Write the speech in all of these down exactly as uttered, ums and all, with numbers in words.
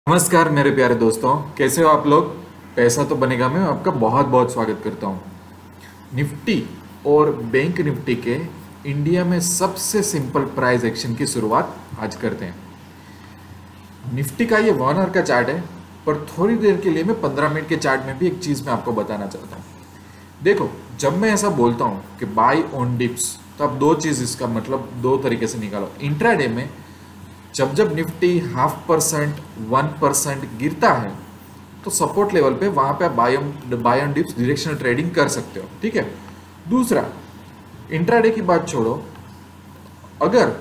नमस्कार मेरे प्यारे दोस्तों, कैसे हो आप लोग। पैसा तो बनेगा में आपका बहुत बहुत स्वागत करता हूँ। निफ्टी और बैंक निफ्टी के इंडिया में सबसे सिंपल प्राइस एक्शन की शुरुआत आज करते हैं। निफ्टी का ये वन आवर का चार्ट है, पर थोड़ी देर के लिए मैं पंद्रह मिनट के चार्ट में भी एक चीज़ मैं आपको बताना चाहता हूँ। देखो, जब मैं ऐसा बोलता हूँ कि बाय ऑन डिप्स, तो आप दो चीज़ इसका मतलब दो तरीके से निकालो। इंट्राडे में जब जब Nifty half percent one percent गिरता है तो सपोर्ट लेवल पे वहां पे आप buy buy on dips directional trading कर सकते हो, ठीक है। दूसरा, इंट्राडे की बात छोड़ो, अगर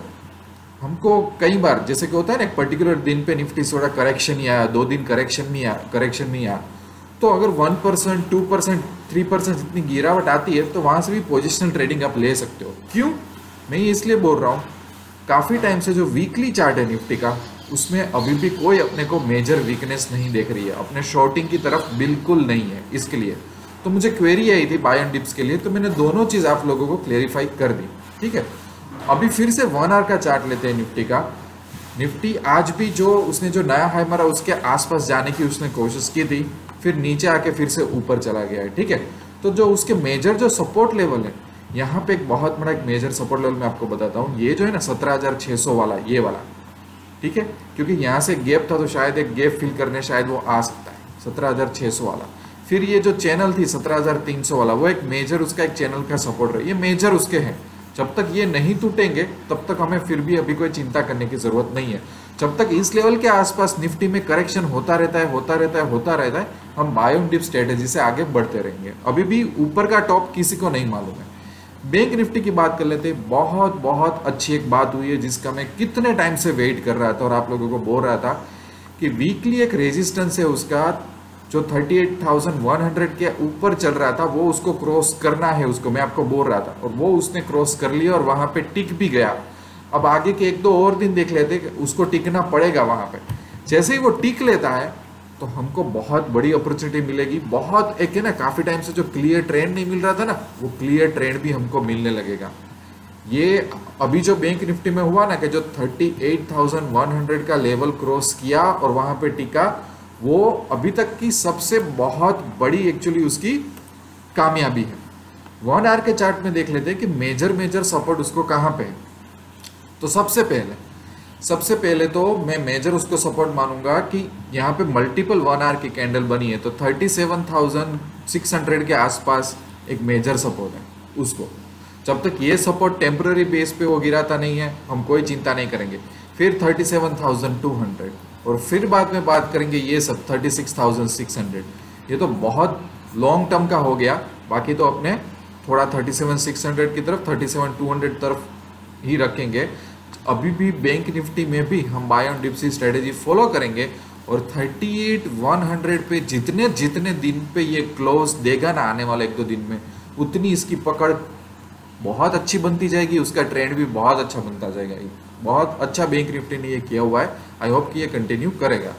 हमको कई बार जैसे कि होता है ना, एक पर्टिकुलर दिन पे निफ्टी थोड़ा करेक्शन नहीं आया, दो दिन करेक्शन नहीं आया करेक्शन नहीं आया तो अगर one percent two percent three percent जितनी गिरावट आती है तो वहां से भी पोजिशनल ट्रेडिंग आप ले सकते हो। क्यों मैं ये इसलिए बोल रहा हूँ, काफ़ी टाइम से जो वीकली चार्ट है निफ्टी का, उसमें अभी भी कोई अपने को मेजर वीकनेस नहीं देख रही है, अपने शॉर्टिंग की तरफ बिल्कुल नहीं है। इसके लिए तो मुझे क्वेरी आई थी बाय ऑन डिप्स के लिए, तो मैंने दोनों चीज़ आप लोगों को क्लेरिफाई कर दी, ठीक है। अभी फिर से वन आवर का चार्ट लेते हैं निफ्टी का। निफ्टी आज भी जो उसने जो नया हाई मारा उसके आसपास जाने की उसने कोशिश की थी, फिर नीचे आके फिर से ऊपर चला गया है, ठीक है। तो जो उसके मेजर जो सपोर्ट लेवल है, यहाँ पे एक बहुत बड़ा एक मेजर सपोर्ट लेवल मैं आपको बताता हूँ। ये जो है ना सत्रह हज़ार छह सौ वाला, ये वाला, ठीक है, क्योंकि यहाँ से गैप था तो शायद एक गैप फिल करने शायद वो आ सकता है, सत्रह हज़ार छह सौ वाला। फिर ये जो चैनल थी सत्रह हज़ार तीन सौ वाला, वो एक मेजर उसका एक चैनल का सपोर्ट रहा, ये मेजर उसके हैं। जब तक ये नहीं टूटेंगे तब तक हमें फिर भी अभी कोई चिंता करने की जरूरत नहीं है। जब तक इस लेवल के आसपास निफ्टी में करेक्शन होता रहता है होता रहता है होता रहता है हम बाय ऑन डिप स्ट्रेटेजी से आगे बढ़ते रहेंगे। अभी भी ऊपर का टॉप किसी को नहीं मालूम है। बैंक निफ्टी की बात कर लेते हैं। बहुत बहुत अच्छी एक बात हुई है जिसका मैं कितने टाइम से वेट कर रहा था और आप लोगों को बोल रहा था कि वीकली एक रेजिस्टेंस है उसका, जो अड़तीस हज़ार एक सौ के ऊपर चल रहा था, वो उसको क्रॉस करना है उसको, मैं आपको बोल रहा था, और वो उसने क्रॉस कर लिया और वहां पे टिक भी गया। अब आगे के एक दो और दिन देख लेते कि उसको टिकना पड़ेगा वहां पे। जैसे ही वो टिक लेता है तो हमको बहुत बड़ी अपॉर्चुनिटी मिलेगी। बहुत एक है ना, काफी टाइम से जो क्लियर ट्रेंड नहीं मिल रहा था ना, वो क्लियर ट्रेंड भी हमको मिलने लगेगा। ये अभी जो बैंक निफ्टी में हुआ ना कि जो अड़तीस हज़ार एक सौ का लेवल क्रॉस किया और वहां पे टिका, वो अभी तक की सबसे बहुत बड़ी एक्चुअली उसकी कामयाबी है। वन आवर के चार्ट में देख लेते हैं कि मेजर मेजर सपोर्ट उसको कहां पे है। तो सबसे पहले सबसे पहले तो मैं मेजर उसको सपोर्ट मानूंगा कि यहाँ पे मल्टीपल वन आवर की कैंडल बनी है, तो सैंतीस हज़ार छह सौ के आसपास एक मेजर सपोर्ट है उसको। जब तक ये सपोर्ट टेम्पररी बेस पे वो गिराता नहीं है हम कोई चिंता नहीं करेंगे। फिर सैंतीस हज़ार दो सौ और फिर बाद में बात करेंगे ये सब छत्तीस हज़ार छह सौ। ये तो बहुत लॉन्ग टर्म का हो गया, बाकी तो अपने थोड़ा सैंतीस हज़ार छह सौ की तरफ सैंतीस हज़ार दो सौ तरफ ही रखेंगे। अभी भी बैंक निफ्टी में भी हम बाय ऑन डिप की स्ट्रेटेजी फॉलो करेंगे और अड़तीस हज़ार सौ पे जितने जितने दिन पे ये क्लोज देगा ना आने वाले एक दो दिन में, उतनी इसकी पकड़ बहुत अच्छी बनती जाएगी, उसका ट्रेंड भी बहुत अच्छा बनता जाएगा। बहुत अच्छा बैंक निफ्टी ने ये किया हुआ है, आई होप कि ये कंटिन्यू करेगा।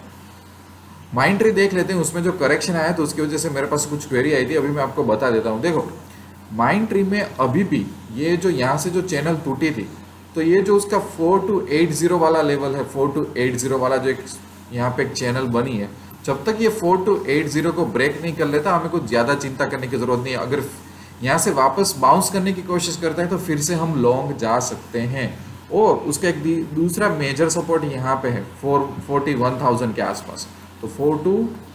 माइंड ट्री देख लेते हैं, उसमें जो करेक्शन आया तो उसकी वजह से मेरे पास कुछ क्वेरी आई थी, अभी मैं आपको बता देता हूँ। देखो, माइंड ट्री में अभी भी ये जो यहाँ से जो चैनल टूटी थी, तो ये जो उसका फोर टू एट जीरो वाला लेवल है, फोर टू एट जीरो वाला जो एक यहाँ पे एक चैनल बनी है, जब तक ये फोर टू एट जीरो को ब्रेक नहीं कर लेता हमें कुछ ज़्यादा चिंता करने की ज़रूरत नहीं है। अगर यहाँ से वापस बाउंस करने की कोशिश करता है तो फिर से हम लॉन्ग जा सकते हैं। और उसका एक दूसरा मेजर सपोर्ट यहाँ पे है फोर फोर्टी वन थाउजेंड के आसपास, तो फोर टू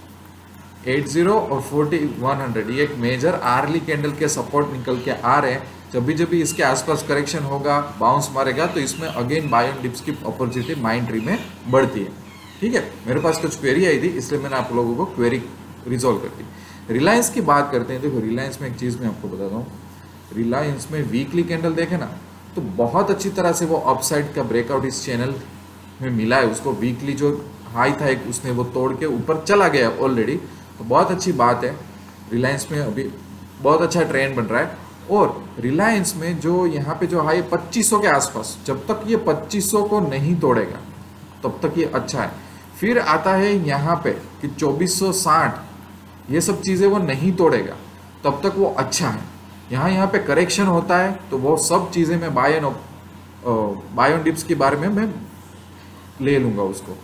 एट जीरो और फोर्टी वन हंड्रेड ये एक मेजर आर्ली कैंडल के सपोर्ट निकल के आ रहे हैं। जब भी जब भी इसके आसपास करेक्शन होगा, बाउंस मारेगा, तो इसमें अगेन बाय ऑन डिप्स की अपॉर्चुनिटी माइंड ट्री में बढ़ती है, ठीक है। मेरे पास कुछ क्वेरी आई थी इसलिए मैंने आप लोगों को क्वेरी रिजोल्व कर दी। रिलायंस की बात करते हैं। देखो, रिलायंस में एक चीज़ मैं आपको बताता हूँ। रिलायंस में वीकली कैंडल देखे ना, तो बहुत अच्छी तरह से वो अपसाइड का ब्रेकआउट इस चैनल में मिला है उसको। वीकली जो हाई था एक, उसने वो तोड़ के ऊपर चला गया ऑलरेडी, तो बहुत अच्छी बात है। रिलायंस में अभी बहुत अच्छा ट्रेंड बन रहा है। और रिलायंस में जो यहाँ पे जो हाई पच्चीस सौ के आसपास, जब तक ये पच्चीस सौ को नहीं तोड़ेगा तब तक ये अच्छा है। फिर आता है यहाँ पे कि चौबीस सौ साठ, ये सब चीज़ें वो नहीं तोड़ेगा तब तक वो अच्छा है। यहाँ यहाँ पे करेक्शन होता है तो वो सब चीज़ें मैं buy and buy on dips के बारे में मैं ले लूँगा उसको।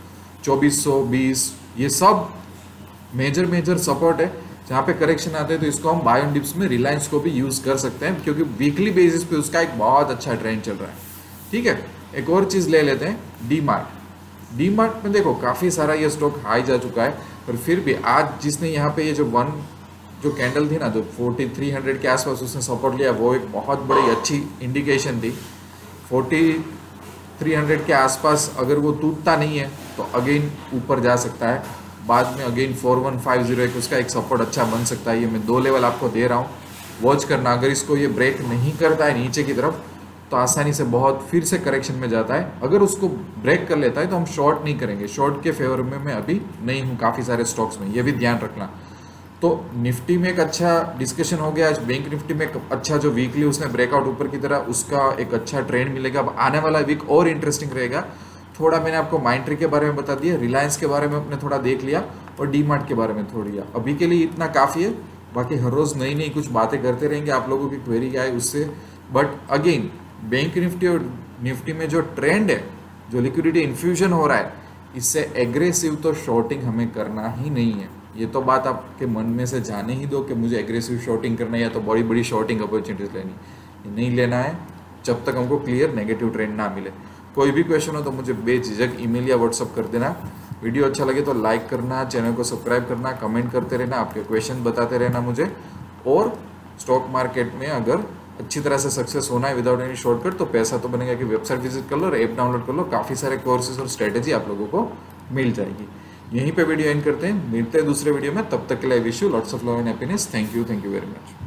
चौबीस सौ बीस, ये सब मेजर मेजर सपोर्ट है। जहाँ पे करेक्शन आते हैं तो इसको हम बाय ऑन डिप्स में रिलायंस को भी यूज़ कर सकते हैं, क्योंकि वीकली बेसिस पे उसका एक बहुत अच्छा ट्रेंड चल रहा है। ठीक है, एक और चीज़ ले लेते हैं डी मार्ट। डी मार्ट में देखो काफ़ी सारा ये स्टॉक हाई जा चुका है, पर फिर भी आज जिसने यहाँ पे ये जो वन जो कैंडल थी ना, जो फोर्टी थ्री हंड्रेड के आसपास उसने सपोर्ट लिया, वो एक बहुत बड़ी अच्छी इंडिकेशन थी। फोर्टी थ्री हंड्रेड के आसपास अगर वो टूटता नहीं है तो अगेन ऊपर जा सकता है, बाद में again four one five zero एक उसका एक सपोर्ट अच्छा बन सकता है। ये मैं दो लेवल आपको दे रहा हूँ, वॉच करना। अगर इसको ये ब्रेक नहीं करता है नीचे की तरफ तो आसानी से बहुत फिर से करेक्शन में जाता है। अगर उसको ब्रेक कर लेता है तो हम शॉर्ट नहीं करेंगे, शॉर्ट के फेवर में मैं अभी नहीं हूँ काफ़ी सारे स्टॉक्स में, ये भी ध्यान रखना। तो निफ्टी में एक अच्छा डिस्कशन हो गया आज। बैंक निफ्टी में एक अच्छा जो वीकली उसने ब्रेकआउट ऊपर की तरह, उसका एक अच्छा ट्रेंड मिलेगा। अब आने वाला वीक और इंटरेस्टिंग रहेगा। थोड़ा मैंने आपको माइंट्री के बारे में बता दिया, रिलायंस के बारे में अपने थोड़ा देख लिया और डी मार्ट के बारे में थोड़ी लिया। अभी के लिए इतना काफ़ी है, बाकी हर रोज़ नई नई कुछ बातें करते रहेंगे। आप लोगों की क्वेरी आए उससे, बट अगेन बैंक निफ्टी और निफ्टी में जो ट्रेंड है, जो लिक्विडिटी इन्फ्यूजन हो रहा है, इससे एग्रेसिव तो शॉर्टिंग हमें करना ही नहीं है। ये तो बात आपके मन में से जाने ही दो कि मुझे एग्रेसिव शॉर्टिंग करना है या तो बड़ी बड़ी शॉर्टिंग अपॉर्चुनिटीज लेनी, ये नहीं लेना है जब तक हमको क्लियर नेगेटिव ट्रेंड ना मिले। कोई भी क्वेश्चन हो तो मुझे बेझिझक ईमेल या व्हाट्सअप कर देना। वीडियो अच्छा लगे तो लाइक करना, चैनल को सब्सक्राइब करना, कमेंट करते रहना, आपके क्वेश्चन बताते रहना मुझे। और स्टॉक मार्केट में अगर अच्छी तरह से सक्सेस होना है विदाउट एनी शॉर्टकट, तो पैसा तो बनेगा कि वेबसाइट विजिट कर लो और ऐप डाउनलोड कर लो। काफ़ी सारे कोर्सेज और स्ट्रेटेजी आप लोगों को मिल जाएगी। यहीं पे वीडियो एंड करते हैं, मिलते हैं दूसरे वीडियो में। तब तक के लिए wish you lots of love and happiness. Thank you, thank you very much.